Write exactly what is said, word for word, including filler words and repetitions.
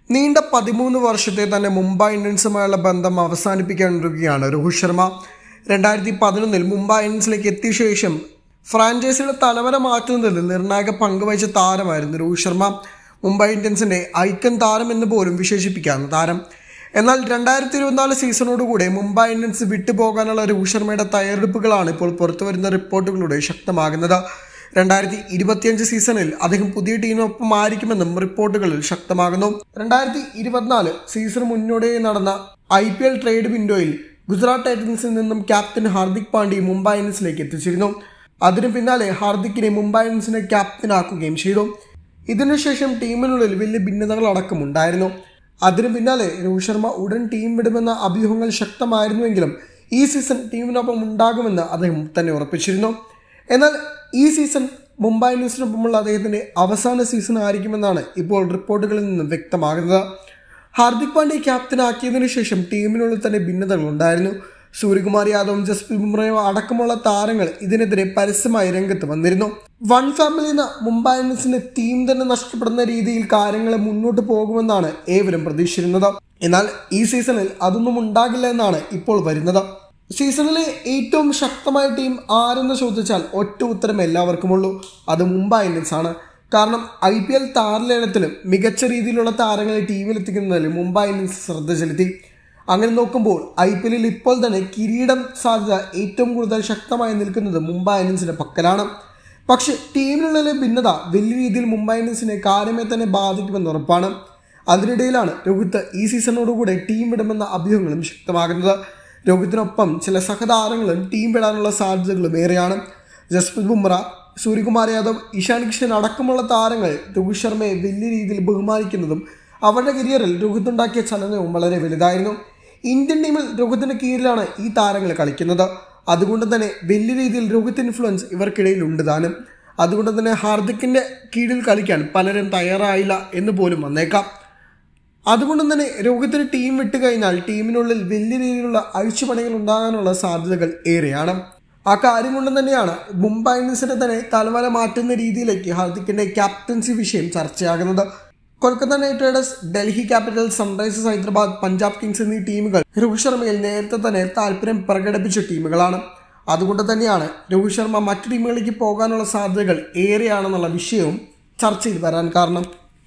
നീണ്ട പതിമൂന്ന് വർഷത്തെ തന്നെ മുംബൈ ഇന്ത്യൻസുമായുള്ള ബന്ധം അവസാനിപ്പിക്കാനിരിക്കുകയാണ് രോഹിത് ശർമ്മ. രണ്ടായിരത്തി പതിനൊന്നിൽ മുംബൈ ഇന്ത്യൻസിലേക്ക് എത്തിയ ശേഷം ഫ്രാഞ്ചൈസിയുടെ തലവര മാറ്റുന്നതിൽ നിർണായക പങ്കുവഹിച്ച താരമായിരുന്നു രോഹിത് ശർമ്മ. മുംബൈ ഇന്ത്യൻസിന്റെ ഐക്കൺ താരം എന്ന് പോലും വിശേഷിപ്പിക്കാവുന്ന താരം. എന്നാൽ രണ്ടായിരത്തി ഇരുപത്തിനാല് സീസണോടുകൂടി മുംബൈ ഇന്ത്യൻസ് വിട്ടുപോകാനുള്ള രോഹിത് ശർമ്മയുടെ തയ്യാറെടുപ്പുകളാണ് ഇപ്പോൾ പുറത്തുവരുന്ന റിപ്പോർട്ടുകളിലൂടെ ശക്തമാകുന്നത്. രണ്ടായിരത്തി ഇരുപത്തിയഞ്ച് സീസണിൽ അദ്ദേഹം പുതിയ ടീമിനൊപ്പം ആയിരിക്കുമെന്നും റിപ്പോർട്ടുകളിൽ ശക്തമാകുന്നു. രണ്ടായിരത്തി ഇരുപത്തിനാല് സീസൺ മുന്നോടിയായി നടന്ന ഐ പി എൽ ട്രേഡ് വിൻഡോയിൽ ഗുജറാത്ത് ടൈറ്റൻസിൽ നിന്നും ക്യാപ്റ്റൻ ഹാർദിക് പാണ്ഡ്യ മുംബൈ ഇന്ത്യൻസിലേക്ക് എത്തിച്ചിരുന്നു. അതിനു പിന്നാലെ ഹാർദിക്കിനെ മുംബൈ ഇന്ത്യൻസിനെ ക്യാപ്റ്റനാക്കുകയും ചെയ്തു. ഇതിനുശേഷം ടീമിനുള്ളിൽ വലിയ ഭിന്നതകൾ അടക്കമുണ്ടായിരുന്നു. അതിനു പിന്നാലെ രോഹിത് ശർമ്മ ഉടൻ ടീം വിടുമെന്ന അഭ്യൂഹങ്ങൾ ശക്തമായിരുന്നുവെങ്കിലും ഈ സീസൺ ടീമിനൊപ്പം ഉണ്ടാകുമെന്ന് അദ്ദേഹം തന്നെ ഉറപ്പിച്ചിരുന്നു. എന്നാൽ ഈ സീസൺ മുംബൈ ഇന്ത്യൻസിനൊപ്പമുള്ള അദ്ദേഹത്തിന്റെ അവസാന സീസൺ ആയിരിക്കുമെന്നാണ് ഇപ്പോൾ റിപ്പോർട്ടുകളിൽ നിന്നും വ്യക്തമാകുന്നത്. ഹാർദിക് പാണ്ഡ്യ ക്യാപ്റ്റനാക്കിയതിനു ശേഷം ടീമിനുള്ളിൽ തന്നെ ഭിന്നതകൾ ഉണ്ടായിരുന്നു. സൂര്യകുമാർ യാദവും ജസ്പ്രീത് ബുംറയും അടക്കമുള്ള താരങ്ങൾ ഇതിനെതിരെ പരസ്യമായി രംഗത്ത് വന്നിരുന്നു. വൺ ഫാമിലി എന്ന മുംബൈ ഇന്ത്യൻസിന്റെ ടീം തന്നെ നഷ്ടപ്പെടുന്ന രീതിയിൽ കാര്യങ്ങൾ മുന്നോട്ട് പോകുമെന്നാണ് ഏവരും പ്രതീക്ഷിച്ചിരുന്നത്. എന്നാൽ ഈ സീസണിൽ അതൊന്നും ഉണ്ടാകില്ല എന്നാണ് ഇപ്പോൾ വരുന്നത്. സീസണിലെ ഏറ്റവും ശക്തമായ ടീം ആരെന്ന് ചോദിച്ചാൽ ഒറ്റ ഉത്തരം എല്ലാവർക്കുമുള്ളൂ, അത് മുംബൈ ഇന്ത്യൻസ് ആണ്. കാരണം ഐ പി എൽ താരലേലത്തിലും മികച്ച രീതിയിലുള്ള താരങ്ങളെ ടീമിലെത്തിക്കുന്നതിൽ മുംബൈ ഇന്ത്യൻസ് ശ്രദ്ധ ചെലുത്തി. അങ്ങനെ നോക്കുമ്പോൾ ഐ പി എല്ലിൽ ഇപ്പോൾ തന്നെ കിരീടം സാധ്യത ഏറ്റവും കൂടുതൽ ശക്തമായി നിൽക്കുന്നത് മുംബൈ ഇന്ത്യൻസിന്റെ പക്കലാണ്. പക്ഷെ ടീമിനുള്ളിലെ ഭിന്നത വലിയ രീതിയിൽ മുംബൈ ഇന്ത്യൻസിനെ കാര്യമായി തന്നെ ബാധിക്കുമെന്ന് ഉറപ്പാണ്. അതിനിടയിലാണ് രോഹിത് ഈ സീസണോടുകൂടെ ടീം വിടുമെന്ന അഭ്യൂഹങ്ങളും ശക്തമാകുന്നത്. രോഹിത്തിനൊപ്പം ചില സഹതാരങ്ങളും ടീം വിടാനുള്ള സാധ്യതകളും ഏറെയാണ്. ജസ്പ്രീത് ബുംറ, സൂര്യകുമാർ യാദവ്, ഇഷാൻ കിഷൻ അടക്കമുള്ള താരങ്ങൾ രോഹിത് ശർമ്മയെ വലിയ രീതിയിൽ ബഹുമാനിക്കുന്നതും അവരുടെ കരിയറിൽ രോഹിത് ഉണ്ടാക്കിയ ചലനവും വളരെ വലുതായിരുന്നു. ഇന്ത്യൻ ടീമിൽ രോഹിത്തിന്റെ കീഴിലാണ് ഈ താരങ്ങൾ കളിക്കുന്നത്. അതുകൊണ്ട് തന്നെ വലിയ രീതിയിൽ രോഹിത് ഇൻഫ്ലുവൻസ് ഇവർക്കിടയിൽ ഉണ്ട് താനും. അതുകൊണ്ട് തന്നെ ഹാർദിക്കിന്റെ കീഴിൽ കളിക്കാൻ പലരും തയ്യാറായില്ല എന്ന് പോലും വന്നേക്കാം. അതുകൊണ്ട് തന്നെ രോഹിത്തിന് ടീം വിട്ടു കഴിഞ്ഞാൽ ടീമിനുള്ളിൽ വലിയ രീതിയിലുള്ള അഴിച്ചുപണികൾ ഉണ്ടാകാനുള്ള സാധ്യതകൾ ഏറെയാണ്. ആ കാര്യം കൊണ്ട് തന്നെയാണ് മുംബൈ ഇന്ത്യൻസിന്റെ തന്നെ തലവര മാറ്റുന്ന രീതിയിലേക്ക് ഹാർദിക്കിന്റെ ക്യാപ്റ്റൻസി വിഷയം ചർച്ചയാകുന്നത്. Kolkata Knight Riders, Delhi Capitals, Sunrisers Hyderabad, Punjab Kings എന്നീ ടീമുകൾ രോഹിത് ശർമ്മയിൽ നേരത്തെ തന്നെ താല്പര്യം പ്രകടിപ്പിച്ച ടീമുകളാണ്. അതുകൊണ്ട് തന്നെയാണ് രോഹിത് ശർമ്മ മറ്റു ടീമുകളിലേക്ക് പോകാനുള്ള സാധ്യതകൾ ഏറെയാണെന്നുള്ള വിഷയവും ചർച്ചയിൽ വരാൻ കാരണം.